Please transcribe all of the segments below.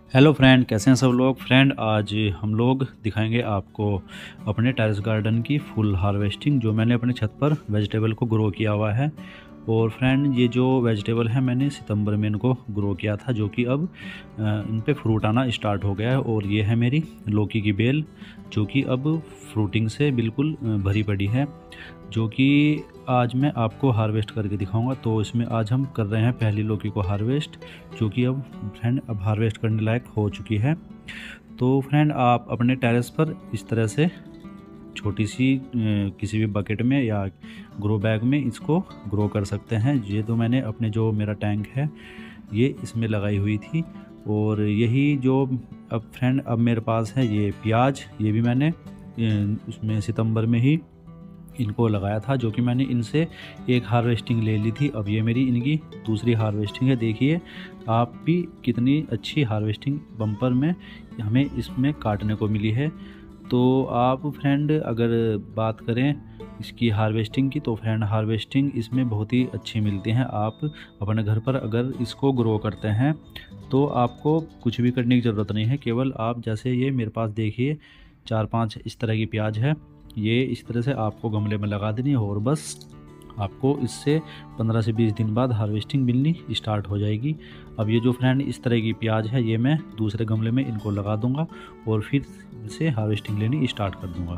Hello friend, कैसे हैं सब लोग। फ्रेंड, आज हम लोग दिखाएंगे आपको अपने टेरेस गार्डन की फुल हार्वेस्टिंग, जो मैंने अपने छत पर वेजिटेबल को ग्रो किया हुआ है। और फ्रेंड, ये जो वेजिटेबल है मैंने सितंबर में इनको ग्रो किया था, जो कि अब इन पे फ्रूट आना स्टार्ट हो गया है। और ये है मेरी लौकी की बेल, जो कि अब फ्रूटिंग से बिल्कुल भरी पड़ी है, जो कि आज मैं आपको हार्वेस्ट करके दिखाऊंगा। तो इसमें आज हम कर रहे हैं पहली लौकी को हार्वेस्ट, जो कि अब फ्रेंड अब हार्वेस्ट करने लायक हो चुकी है। तो फ्रेंड, आप अपने टेरेस पर इस तरह से छोटी सी किसी भी बकेट में या ग्रो बैग में इसको ग्रो कर सकते हैं। ये तो मैंने अपने जो मेरा टैंक है ये इसमें लगाई हुई थी। और यही जो अब फ्रेंड अब मेरे पास है ये प्याज, ये भी मैंने उसमें सितंबर में ही इनको लगाया था, जो कि मैंने इनसे एक हार्वेस्टिंग ले ली थी। अब ये मेरी इनकी दूसरी हार्वेस्टिंग है। देखिए आप भी कितनी अच्छी हार्वेस्टिंग बम्पर में हमें इसमें काटने को मिली है। तो आप फ्रेंड अगर बात करें इसकी हार्वेस्टिंग की, तो फ्रेंड हार्वेस्टिंग इसमें बहुत ही अच्छी मिलती हैं। आप अपने घर पर अगर इसको ग्रो करते हैं तो आपको कुछ भी करने की ज़रूरत नहीं है। केवल आप जैसे ये मेरे पास देखिए 4-5 इस तरह की प्याज है, ये इस तरह से आपको गमले में लगा देनी है और बस आपको इससे 15 से 20 दिन बाद हार्वेस्टिंग मिलनी स्टार्ट हो जाएगी। अब ये जो फ्रेंड इस तरह की प्याज है ये मैं दूसरे गमले में इनको लगा दूंगा और फिर इनसे हार्वेस्टिंग लेनी स्टार्ट कर दूंगा।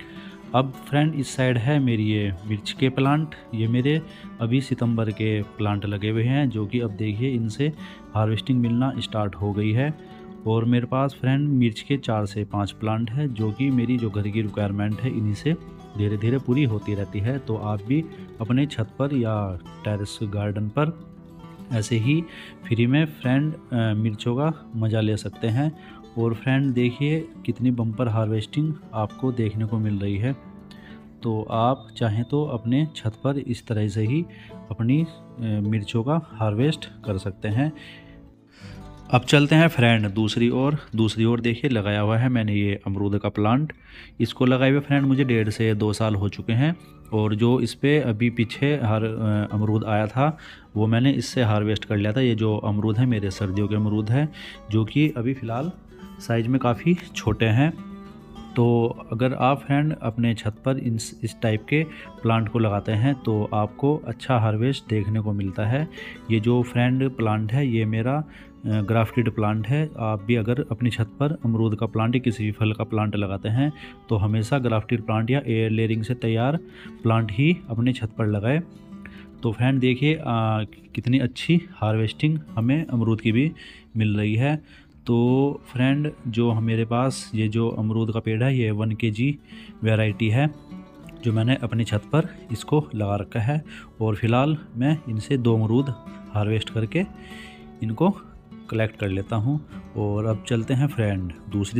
अब फ्रेंड इस साइड है मेरी ये मिर्च के प्लांट, ये मेरे अभी सितंबर के प्लांट लगे हुए हैं, जो कि अब देखिए इनसे हार्वेस्टिंग मिलना स्टार्ट हो गई है। और मेरे पास फ्रेंड मिर्च के 4 से 5 प्लांट है, जो कि मेरी जो घर की रिक्वायरमेंट है इन्हीं से धीरे धीरे पूरी होती रहती है। तो आप भी अपने छत पर या टेरेस गार्डन पर ऐसे ही फ्री में फ्रेंड मिर्चों का मज़ा ले सकते हैं। और फ्रेंड देखिए कितनी बम्पर हार्वेस्टिंग आपको देखने को मिल रही है। तो आप चाहें तो अपने छत पर इस तरह से ही अपनी मिर्चों का हार्वेस्ट कर सकते हैं। अब चलते हैं फ्रेंड दूसरी ओर देखिए लगाया हुआ है मैंने ये अमरूद का प्लांट। इसको लगाए हुए फ्रेंड मुझे 1.5 से 2 साल हो चुके हैं। और जो इस पे अभी पीछे अमरूद आया था वो मैंने इससे हार्वेस्ट कर लिया था। ये जो अमरूद है मेरे सर्दियों के अमरूद है, जो कि अभी फ़िलहाल साइज़ में काफ़ी छोटे हैं। तो अगर आप फ्रेंड अपने छत पर इस टाइप के प्लांट को लगाते हैं तो आपको अच्छा हार्वेस्ट देखने को मिलता है। ये जो फ्रेंड प्लांट है ये मेरा ग्राफ्टेड प्लांट है। आप भी अगर अपनी छत पर अमरूद का प्लांट या किसी भी फल का प्लांट लगाते हैं तो हमेशा ग्राफ्टेड प्लांट या एयर लेयरिंग से तैयार प्लांट ही अपने छत पर लगाएं। तो फ्रेंड देखिए कितनी अच्छी हार्वेस्टिंग हमें अमरूद की भी मिल रही है। तो फ्रेंड जो मेरे पास ये जो अमरूद का पेड़ है ये 1 kg वैरायटी है, जो मैंने अपनी छत पर इसको लगा रखा है। और फ़िलहाल मैं इनसे 2 अमरूद हार्वेस्ट करके इनको कलेक्ट कर लेता हूँ। और अब चलते हैं फ्रेंड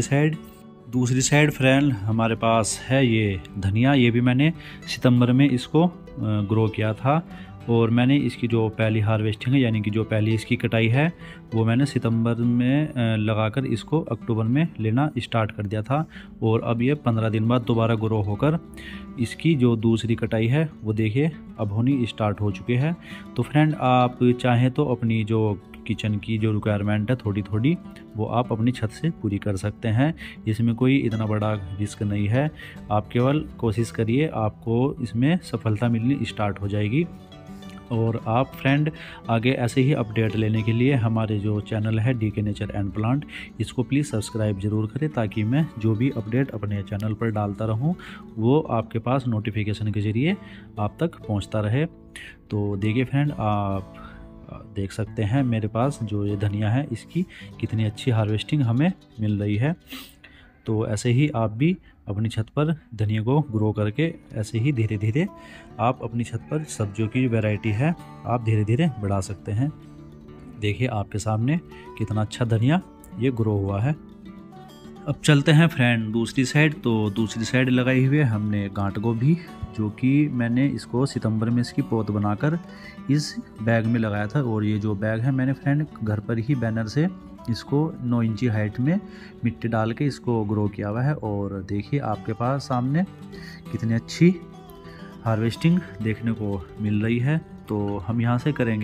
दूसरी साइड फ्रेंड हमारे पास है ये धनिया। ये भी मैंने सितंबर में इसको ग्रो किया था। और मैंने इसकी जो पहली हार्वेस्टिंग है यानी कि जो पहली इसकी कटाई है वो मैंने सितंबर में लगाकर इसको अक्टूबर में लेना स्टार्ट कर दिया था। और अब ये 15 दिन बाद दोबारा ग्रो होकर इसकी जो दूसरी कटाई है वो देखिए अब होनी स्टार्ट हो चुकी है। तो फ्रेंड आप चाहें तो अपनी जो किचन की जो रिक्वायरमेंट है थोड़ी थोड़ी वो आप अपनी छत से पूरी कर सकते हैं। इसमें कोई इतना बड़ा रिस्क नहीं है। आप केवल कोशिश करिए, आपको इसमें सफलता मिलनी स्टार्ट हो जाएगी। और आप फ्रेंड आगे ऐसे ही अपडेट लेने के लिए हमारे जो चैनल है DK नेचर एंड प्लांट, इसको प्लीज़ सब्सक्राइब ज़रूर करें, ताकि मैं जो भी अपडेट अपने चैनल पर डालता रहूं वो आपके पास नोटिफिकेशन के ज़रिए आप तक पहुंचता रहे। तो देखिए फ्रेंड आप देख सकते हैं मेरे पास जो ये धनिया है इसकी कितनी अच्छी हार्वेस्टिंग हमें मिल रही है। तो ऐसे ही आप भी अपनी छत पर धनिया को ग्रो करके ऐसे ही धीरे धीरे आप अपनी छत पर सब्जियों की वैरायटी है आप धीरे धीरे बढ़ा सकते हैं। देखिए आपके सामने कितना अच्छा धनिया ये ग्रो हुआ है। अब चलते हैं फ्रेंड दूसरी साइड। तो दूसरी साइड लगाई हुई है हमने गांठ गोभी, जो कि मैंने इसको सितंबर में इसकी पौध बनाकर इस बैग में लगाया था। और ये जो बैग है मैंने फ्रेंड घर पर ही बैनर से इसको 9 इंची हाइट में मिट्टी डाल के इसको ग्रो किया हुआ है। और देखिए आपके पास सामने कितनी अच्छी हार्वेस्टिंग देखने को मिल रही है। तो हम यहाँ से करेंगे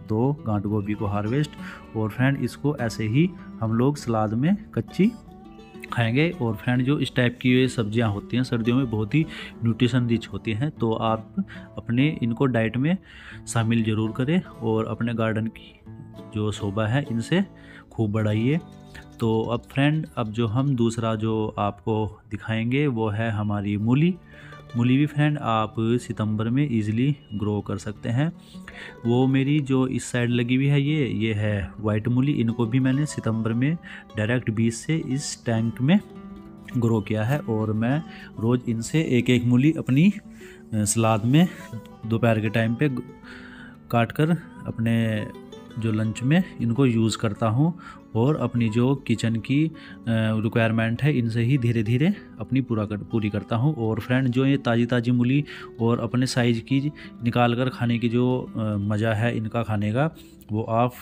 तो गांठ गोभी को हार्वेस्ट। और फ्रेंड इसको ऐसे ही हम लोग सलाद में कच्ची खाएंगे। और फ्रेंड जो इस टाइप की सब्जियां होती हैं सर्दियों में बहुत ही न्यूट्रिशन रिच होती हैं, तो आप अपने इनको डाइट में शामिल ज़रूर करें और अपने गार्डन की जो शोभा है इनसे खूब बढ़ाइए। तो अब फ्रेंड अब जो हम दूसरा जो आपको दिखाएंगे वो है हमारी मूली। मूली भी फ्रेंड आप सितंबर में इजीली ग्रो कर सकते हैं। वो मेरी जो इस साइड लगी हुई है ये है वाइट मूली। इनको भी मैंने सितंबर में डायरेक्ट बीज से इस टैंक में ग्रो किया है और मैं रोज़ इनसे एक एक मूली अपनी सलाद में दोपहर के टाइम पे काट कर अपने जो लंच में इनको यूज़ करता हूँ और अपनी जो किचन की रिक्वायरमेंट है इनसे ही धीरे धीरे अपनी पूरी करता हूँ। और फ्रेंड जो ये ताज़ी मूली और अपने साइज़ की निकाल कर खाने की जो मज़ा है इनका खाने का, वो आप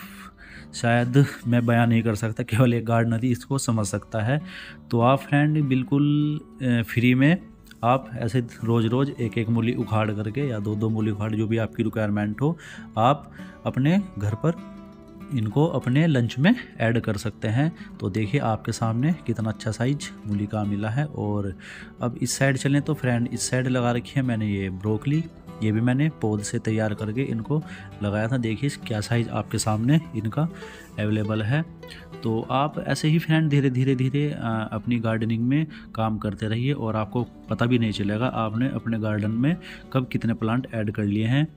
शायद मैं बयान नहीं कर सकता, केवल एक गार्डनर ही इसको समझ सकता है। तो आप फ्रेंड बिल्कुल फ्री में आप ऐसे रोज़ एक एक मूली उखाड़ करके या दो मूली उखाड़, जो भी आपकी रिक्वायरमेंट हो, आप अपने घर पर इनको अपने लंच में ऐड कर सकते हैं। तो देखिए आपके सामने कितना अच्छा साइज मूली का मिला है। और अब इस साइड चलें तो फ्रेंड इस साइड लगा रखी है मैंने ये ब्रोकली। ये भी मैंने पौध से तैयार करके इनको लगाया था। देखिए क्या साइज़ आपके सामने इनका अवेलेबल है। तो आप ऐसे ही फ्रेंड धीरे धीरे अपनी गार्डनिंग में काम करते रहिए और आपको पता भी नहीं चलेगा आपने अपने गार्डन में कब कितने प्लांट ऐड कर लिए हैं।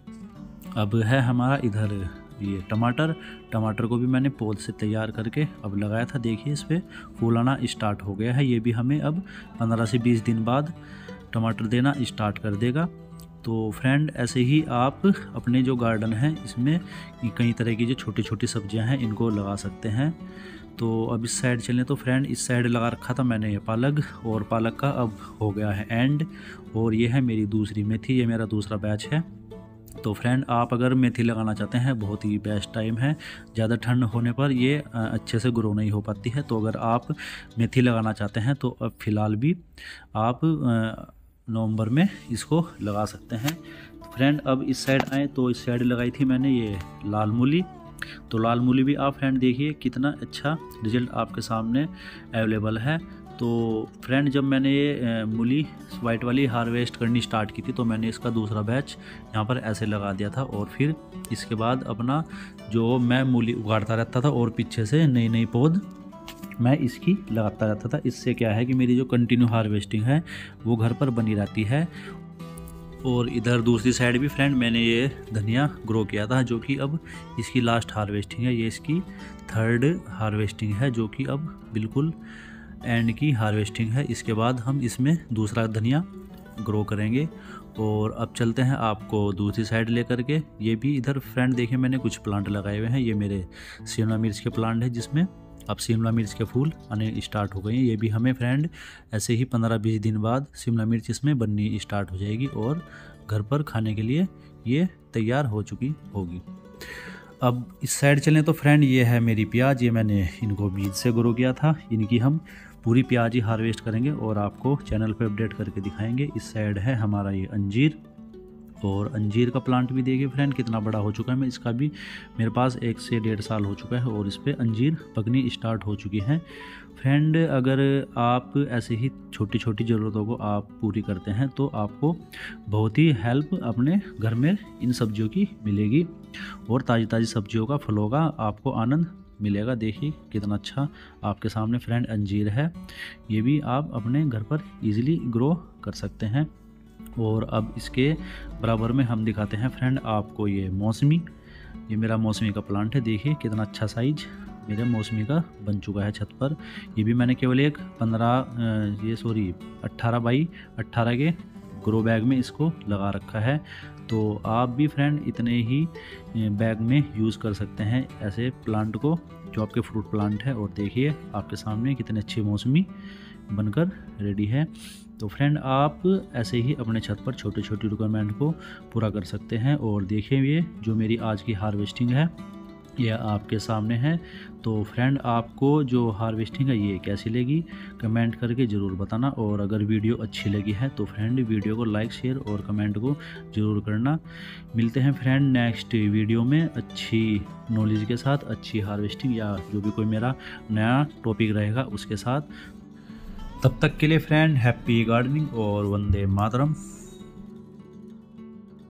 अब है हमारा इधर ये टमाटर को भी मैंने पौध से तैयार करके अब लगाया था। देखिए इस पर फूल आना स्टार्ट हो गया है। ये भी हमें अब 15 से 20 दिन बाद टमाटर देना स्टार्ट कर देगा। तो फ्रेंड ऐसे ही आप अपने जो गार्डन है इसमें कई तरह की जो छोटी छोटी सब्जियां हैं इनको लगा सकते हैं। तो अब इस साइड चलें तो फ्रेंड इस साइड लगा रखा था मैंने ये पालक, और पालक का अब हो गया है एंड। और ये है मेरी दूसरी मेथी, ये मेरा दूसरा बैच है। तो फ्रेंड आप अगर मेथी लगाना चाहते हैं बहुत ही बेस्ट टाइम है। ज़्यादा ठंड होने पर ये अच्छे से ग्रो नहीं हो पाती है। तो अगर आप मेथी लगाना चाहते हैं तो अब फ़िलहाल भी आप नवंबर में इसको लगा सकते हैं। फ्रेंड अब इस साइड आए तो इस साइड लगाई थी मैंने ये लाल मूली। तो लाल मूली भी आप फ्रेंड देखिए कितना अच्छा रिजल्ट आपके सामने अवेलेबल है। तो फ्रेंड जब मैंने ये मूली वाइट वाली हार्वेस्ट करनी स्टार्ट की थी तो मैंने इसका दूसरा बैच यहाँ पर ऐसे लगा दिया था। और फिर इसके बाद अपना जो मैं मूली उगाड़ता रहता था और पीछे से नई पौध मैं इसकी लगाता रहता था। इससे क्या है कि मेरी जो कंटिन्यू हार्वेस्टिंग है वो घर पर बनी रहती है। और इधर दूसरी साइड भी फ्रेंड मैंने ये धनिया ग्रो किया था जो कि अब इसकी लास्ट हार्वेस्टिंग है। ये इसकी 3rd हार्वेस्टिंग है जो कि अब बिल्कुल एंड की हार्वेस्टिंग है। इसके बाद हम इसमें दूसरा धनिया ग्रो करेंगे। और अब चलते हैं आपको दूसरी साइड लेकर के। ये भी इधर फ्रेंड देखिए मैंने कुछ प्लांट लगाए हुए हैं। ये मेरे शिमला मिर्च के प्लांट है जिसमें अब शिमला मिर्च के फूल आने स्टार्ट हो गए हैं। ये भी हमें फ्रेंड ऐसे ही 15-20 दिन बाद शिमला मिर्च इसमें बननी स्टार्ट हो जाएगी और घर पर खाने के लिए ये तैयार हो चुकी होगी। अब इस साइड चलें तो फ्रेंड ये है मेरी प्याज। ये मैंने इनको बीज से ग्रो किया था। इनकी हम पूरी प्याज ही हार्वेस्ट करेंगे और आपको चैनल पे अपडेट करके दिखाएंगे। इस साइड है हमारा ये अंजीर, और अंजीर का प्लांट भी देखिए फ्रेंड कितना बड़ा हो चुका है। मैं इसका भी मेरे पास 1 से 1.5 साल हो चुका है और इस पर अंजीर पकनी स्टार्ट हो चुकी हैं। फ्रेंड अगर आप ऐसे ही छोटी छोटी ज़रूरतों को आप पूरी करते हैं तो आपको बहुत ही हेल्प अपने घर में इन सब्जियों की मिलेगी और ताज़ी सब्जियों का फलों का आपको आनंद मिलेगा। देखिए कितना अच्छा आपके सामने फ्रेंड अंजीर है। ये भी आप अपने घर पर इजीली ग्रो कर सकते हैं। और अब इसके बराबर में हम दिखाते हैं फ्रेंड आपको ये मौसमी। ये मेरा मौसमी का प्लांट है। देखिए कितना अच्छा साइज मेरे मौसमी का बन चुका है छत पर। ये भी मैंने केवल एक 18 बाई 18 के ग्रो बैग में इसको लगा रखा है। तो आप भी फ्रेंड इतने ही बैग में यूज़ कर सकते हैं ऐसे प्लांट को जो आपके फ्रूट प्लांट है। और देखिए आपके सामने कितने अच्छी मौसमी बनकर रेडी है। तो फ्रेंड आप ऐसे ही अपने छत पर छोटी छोटी रिक्वायरमेंट को पूरा कर सकते हैं। और देखिए ये जो मेरी आज की हार्वेस्टिंग है यह आपके सामने है। तो फ्रेंड आपको जो हार्वेस्टिंग है ये कैसी लगी कमेंट करके ज़रूर बताना, और अगर वीडियो अच्छी लगी है तो फ्रेंड वीडियो को लाइक शेयर और कमेंट को ज़रूर करना। मिलते हैं फ्रेंड नेक्स्ट वीडियो में अच्छी नॉलेज के साथ, अच्छी हार्वेस्टिंग या जो भी कोई मेरा नया टॉपिक रहेगा उसके साथ। तब तक के लिए फ्रेंड हैप्पी गार्डनिंग और वंदे मातरम।